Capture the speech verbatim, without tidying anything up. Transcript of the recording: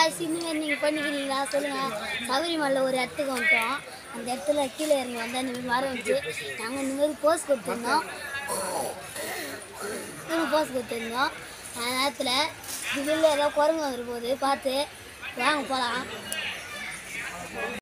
காய்ச்சி இனிமேல் நீங்கள் பண்ணிக்கிறீங்களா சொல்லுங்கள். சபரிமலையில் ஒரு இடத்துக்கு வந்துட்டோம். அந்த இடத்துல கீழே இறங்கி வந்து அந்த மாதிரி மரம் வச்சு நாங்கள் இந்த மாதிரி போஸ் கொடுத்துருந்தோம். இன்னும் போஸ் கொடுத்துருந்தோம். அந்த நேரத்தில் திடீர்னு ஏதோ குரங்கு வந்துட்டு போகுது. பார்த்து வாங்க போகலாம்.